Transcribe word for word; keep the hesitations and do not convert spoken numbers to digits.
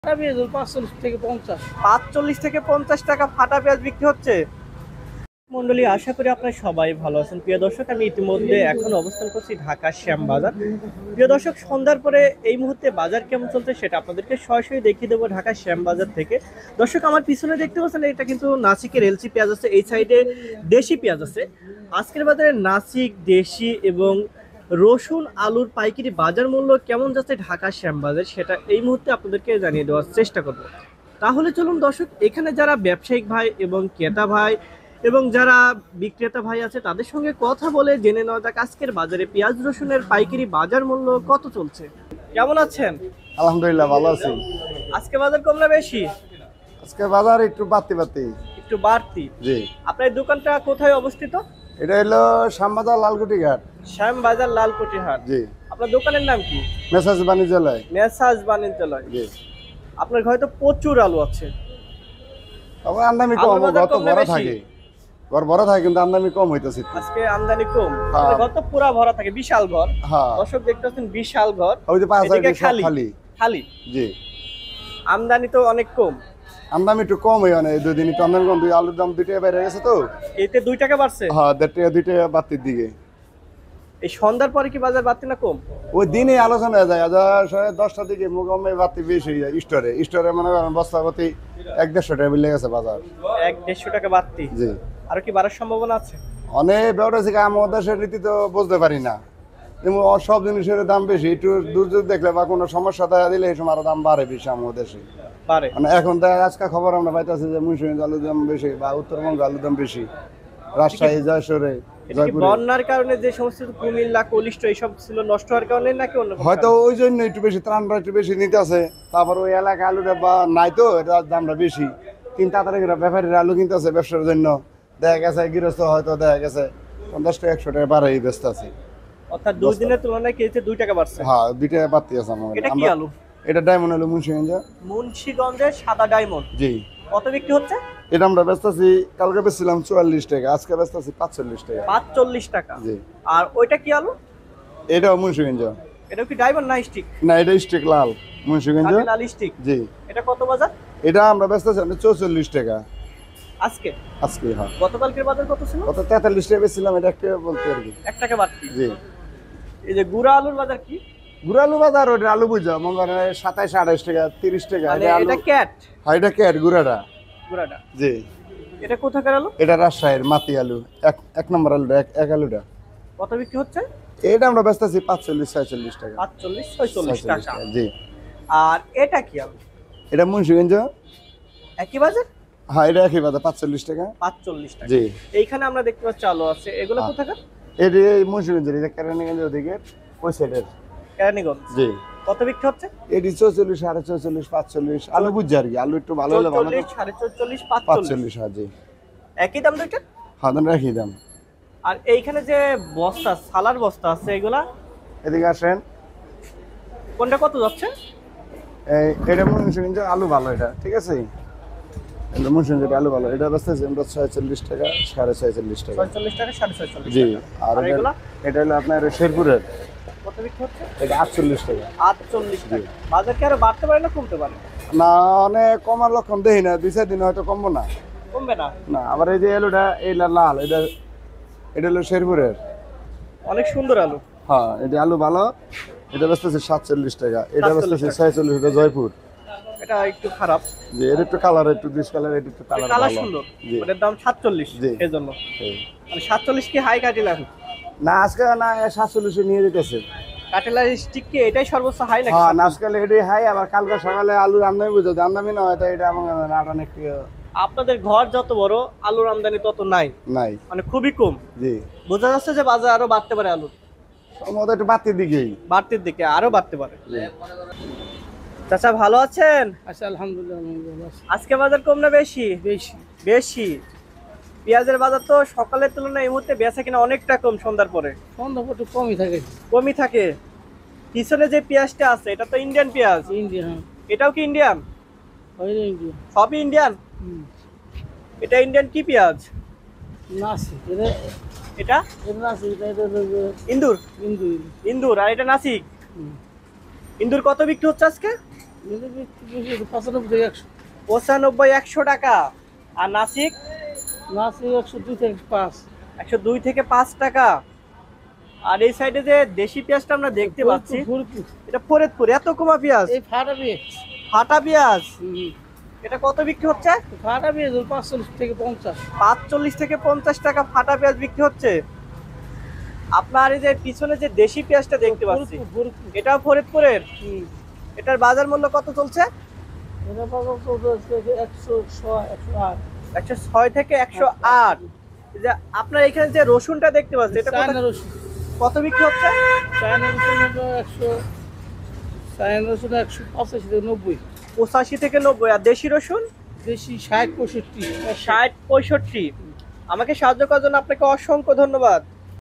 পাঁচচল্লিশ থেকে পঞ্চাশ পাঁচচল্লিশ থেকে পঞ্চাশ টাকা ফাটা পেঁয়াজ বিক্রি হচ্ছে। মন্ডলী, আশা করি আপনারা সবাই ভালো আছেন। প্রিয় দর্শক, আমি ইতিমধ্যে এখন অবস্থান করছি ঢাকা শ্যামবাজার। প্রিয় দর্শক, সন্ধ্যার পরে এই মুহূর্তে বাজার কেমন চলছে সেটা আপনাদেরকে সরাসরি দেখিয়ে দেবো ঢাকা শ্যামবাজার থেকে। দর্শক, আমার পিছনে দেখতে পাচ্ছেন এটা কিন্তু নাসিকের এলচি পেঁয়াজ আছে, এই সাইডে দেশি পেঁয়াজ আছে। আজকের বাজারে নাসিক, দেশি এবং রসুন, আলুর পাইকারি বাজার মূল্য কেমন যাচ্ছে ঢাকা শ্যামবাজার সেটা এই মুহূর্তে আপনাদেরকে জানিয়ে দেওয়ার চেষ্টা করব। তাহলে চলুন দর্শক, এখানে যারা ব্যবসায়িক ভাই এবং ক্রেতা ভাই এবং যারা বিক্রেতা ভাই আছে তাদের সঙ্গে কথা বলে জেনে নেওয়া যাক আজকের বাজারে পেঁয়াজ রসুনের পাইকারি বাজার মূল্য কত চলছে। কেমন আছেন? আলহামদুলিল্লাহ ভালো আছি। আজকে বাজার কম না বেশি? আজকে বাজার একটু বাড়তি বাড়তি একটু বাড়তি। জি। আপনার দোকানটা কোথায় অবস্থিত? এটা হলো শ্যামবাজার লালকুটি ঘাট। শ্যামবাজার লালকুটি হাট। জি। আপনার দোকানের নাম কি? মেসাজ বাণিজ্যালয়। মেসাজ বাণিজ্যালয়। জি। আপনার ঘরে তো প্রচুর আলু আছে। তবে আমদানি কম, ঘর তো ভরা থাকে। ঘর ভরা থাকে কিন্তু আমদানি কম হইতেছে। আজকে আমদানি কম। ঘর তো পুরা ভরা থাকে, বিশাল ঘর। হ্যাঁ। দর্শক দেখতে পাচ্ছেন বিশাল ঘর। ওই যে পাঁচ হাজার খালি খালি খালি। জি। আমদানি তো অনেক কম। আমদানি একটু কম হয় মানে দুই দিন একটু আমদানি কম, দুই আলুর দাম দুই টাকা বেড়ে গেছে তো। এতে দুই টাকা বাড়ছে? হ্যাঁ, দেড় টাকা দুই টাকা বাড়তির দিকে। এই সন্ধ্যার পরে কি বাজার বাড়তি না কম? ওই দিনে আলোচনা হয়ে যায়, সাড়ে দশটার দিকে মোকামে বাড়তি বেশি হয়ে যায়। স্টোরে স্টোরে মনে করেন বস্তা প্রতি এক দেড়শো টাকা বেড়ে গেছে বাজার। এক দেড়শো টাকা বাড়তি? জি। আর কি বাড়ার সম্ভাবনা আছে? অনেক ব্যবসা থেকে আমাদের দেশের রীতি তো বুঝতে পারি না, যেমন সব জিনিসের দাম বেশি। একটু দুর্যোগ দেখলে বা কোনো সমস্যা দেখা দিলে এই সময় আরো দাম বাড়ে বেশি আমাদের দেশে। বাড়ে মানে এখন তো আজকে খবর আমরা পাইতেছি যে মুন্সিগঞ্জ আলুর দাম বেশি বা উত্তরবঙ্গ আলুর দাম বেশি, রাজশাহী, জয়সরে, জয়পুরে। বন্যার কারণে যে সমস্ত কুমিল্লা, কলিষ্ঠ এইসব ছিল নষ্ট হওয়ার কারণে নাকি অন্য? হয়তো ওই জন্য একটু বেশি ত্রাণটা একটু বেশি নিতে আছে। তারপর ওই এলাকা আলুটা বা নাই তো, এটার দামটা বেশি। কিন্তু তাড়াতাড়ি ব্যাপারীরা আলু কিনতে আছে ব্যবসার জন্য, দেখা গেছে গৃহস্থ হয়তো দেখা গেছে পঞ্চাশ টাকা একশো টাকা বাড়াই ব্যস্ত আছে। অর্থাৎ দুই দিনের তুলনায় কেজিতে দুই টাকা বাড়ছে? হ্যাঁ, দুই টাকা বাড়তি আছে আমার। এটা কি আলু? এটা ডায়মন্ড আলু, মুন্সিগঞ্জ। মুন্সিগঞ্জের সাদা ডায়মন্ড। জি। কত বিক্রি হচ্ছে? এটা আমরা বেচতেছি, কালকে বেচছিলাম চুয়াল্লিশ টাকা, আজকে বেচতেছি পাঁচচল্লিশ টাকা। পাঁচচল্লিশ টাকা? জি। আর ওইটা কি আলু? এটাও মুন্সিগঞ্জ। এটা কি ডায়মন্ড না স্টিক? না, এটা স্টিক লাল মুন্সিগঞ্জ। লাল স্টিক। জি। এটা কত বাজার? এটা আমরা বেচতেছি চৌচল্লিশ টাকা আজকে। আজকে। হ্যাঁ। গতকালকের বাজার কত ছিল? কত তেতাল্লিশ টাকা বেচছিলাম, এটা একটা বলতে আর কি এক টাকা বাড়তি। জি। এই যে গুড়া আলুর বাজার কি? গুড় আলু বাজার ওটা আলু বুঝা মনে করেন সাতাইশ আঠাইশ টাকা, তিরিশ টাকা। মানে এটা ক্যাট? হ্যাঁ, এটা ক্যাট গুড়াটা। গুড়াটা। জি। এটা কোথাকার আলু? এটা রাজশাহীর মাটি আলু, এক এক নম্বর আলুটা, এক এক আলুটা। কত বিক্রি হচ্ছে? এটা আমরা বেচতেছি পাঁচচল্লিশ ছয়চল্লিশ টাকা। পাঁচচল্লিশ ছয়চল্লিশ টাকা। জি। আর এটা কি আলু? এটা মুন্সিগঞ্জ। একই বাজার? হ্যাঁ, এটা একই বাজার পাঁচচল্লিশ টাকা। পাঁচচল্লিশ টাকা। জি। এইখানে আমরা দেখতে পাচ্ছি আলু আছে, এগুলো কোথাকার? এটা মুন্সিগঞ্জের, এটা কেরানীগঞ্জের ওদিকে ওই সাইডের। কেরানীগঞ্জ। জি। কত বিক্রি হচ্ছে? এটি চৌচল্লিশ, সাড়ে চৌচল্লিশ, পাঁচচল্লিশ আলু বুঝছে আর কি। আলু একটু ভালো হলে ভালো। চল্লিশ, সাড়ে চল্লিশ, পাঁচচল্লিশ। পাঁচচল্লিশ। হ্যাঁ। জি। একই দাম দুইটা? হ্যাঁ, দাম রাখি দাম। আর এইখানে যে বস্তা, সালার বস্তা আছে, এগুলা এদিকে আসেন। কোনটা কত যাচ্ছে? এই এটা মুন্সিগঞ্জ আলু ভালো, এটা ঠিক আছে। এটা মুন্সিগঞ্জ আলু ভালো, এটা বেচতেছি আমরা ছয়চল্লিশ টাকা, সাড়ে ছয়চল্লিশ টাকা। ছয়চল্লিশ টাকা, সাড়ে ছয়চল্লিশ। জি। আর আর এগুলা? এটা হলো আপনার শেরপুরের। কত বিক্রি হচ্ছে? এটা আটচল্লিশ টাকা। আটচল্লিশ টাকা। বাজার কি আরো বাড়তে পারে না কমতে পারে? না, অনেক কমার লক্ষণ দেখি না, দুই চার দিন হয়তো কমবো না। কমবে না? না। আবার এই যে আলুটা, এই লাল, এটা এটা হলো শেরপুরের। অনেক সুন্দর আলু। হ্যাঁ, এটা আলু ভালো, এটা বেচতেছে সাতচল্লিশ টাকা, এটা বেচতেছে ছয়চল্লিশ। এটা জয়পুর। এটা একটু খারাপ। জি। এটা একটু কালার, একটু ডিস কালার, এটা একটু কালার কালার ভালো। সুন্দর। জি। এটার দাম সাতচল্লিশ। জি। এর জন্য এই। মানে সাতচল্লিশ কি হাই কাটিল আলু? না, আজকে না সাতচল্লিশে নিয়ে যেতেছে। কাটেলার স্টিক কি এটাই সর্বোচ্চ হাই নাকি? হ্যাঁ, আজকাল এটাই হাই। আবার কালকে সকালে আলুর আমদানি বুঝো, আমদানি না হয় তো এটা আমার আটা একটু। আপনাদের ঘর যত বড়, আলুর আমদানি তত নাই? নাই, মানে খুবই কম। জি। বোঝা যাচ্ছে যে বাজার আরো বাড়তে পারে, আলু আমাদের একটু বাড়তির দিকেই, বাড়তির দিকে আরো বাড়তে পারে। চাচা ভালো আছেন? আচ্ছা, আলহামদুলিল্লাহ আমি ভালো আছি। আজকে বাজার কম না বেশি? বেশি। বেশি। পেঁয়াজের বাজার তো সকালের তুলনায় এই মুহূর্তে বেচা কিনা অনেকটা কম সন্ধ্যার পরে। সন্ধ্যা একটু কমই থাকে। কমই থাকে। পিছনে যে পেঁয়াজটা আছে এটা তো ইন্ডিয়ান পেঁয়াজ। ইন্ডিয়া। হ্যাঁ, এটাও কি ইন্ডিয়ান? ওইটা ইন্ডিয়া। সবই ইন্ডিয়ান? এটা ইন্ডিয়ান কি পেঁয়াজ? নাসি। এটা এটা এটা নাসি। এটা এটা ইন্দুর। ইন্দু। ইন্দুর। আর এটা নাসিক। ইন্দুর কত বিক্রি হচ্ছে আজকে? এদের বিক্রি বেশি পঁচানব্বই থেকে একশো। পঁচানব্বই একশো টাকা। আর নাসিক নাসি একশো দুই থেকে পাঁচ। একশো দুই থেকে পাঁচ টাকা। আর এই সাইডে যে দেশি পেঁয়াজটা আমরা দেখতে পাচ্ছি, ফরিদপুর। এটা ফরিদপুর। এত কমা পেঁয়াজ, এই ফাটা পেঁয়াজ। ফাটা পেঁয়াজ, হুম। এটা কত বিক্রি হচ্ছে? ফাটা পেঁয়াজ ওই পাঁচচল্লিশ থেকে পঞ্চাশ। পাঁচচল্লিশ থেকে পঞ্চাশ টাকা ফাটা পেঁয়াজ বিক্রি হচ্ছে। আপনার এই যে পিছনে যে দেশি পেঁয়াজটা দেখতে পাচ্ছি, ফরিদপুর, ফরিদপুর। এটাও ফরিদপুরের। হুম। এটার বাজার মূল্য কত চলছে? এটা পাবো চলছে একশো ছয়, একশো আট। একশো ছয় থেকে একশো আট। এই যে আপনার এখানে যে রসুনটা দেখতে পাচ্ছি, এটা কত- চায়না রসুন। কত বিক্রি হচ্ছে? চায়না রসুন হলো একশো, চায়না রসুন একশো পঁচাশি থেকে নব্বই। পঁচাশি থেকে নব্বই। আর দেশি রসুন দেশি ষাট পঁয়ষট্টি। ষাট পঁয়ষট্টি। আমাকে সাহায্য করার জন্য আপনাকে অসংখ্য ধন্যবাদ।